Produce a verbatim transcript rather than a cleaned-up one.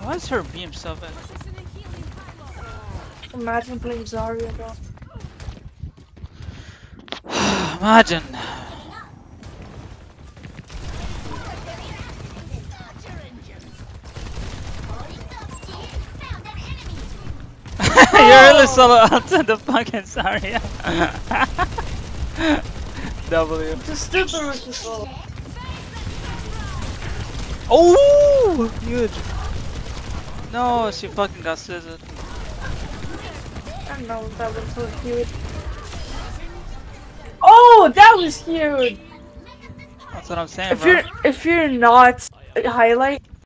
Why is her beam so bad? Imagine playing Zarya though. Imagine. You're really solo outside the fucking Zarya. W. The stupid was all. Oh, huge. No, she fucking got scissored. I don't know, that was so huge. Oh, that was huge. That's what I'm saying, If bro. you're if you're not highlight.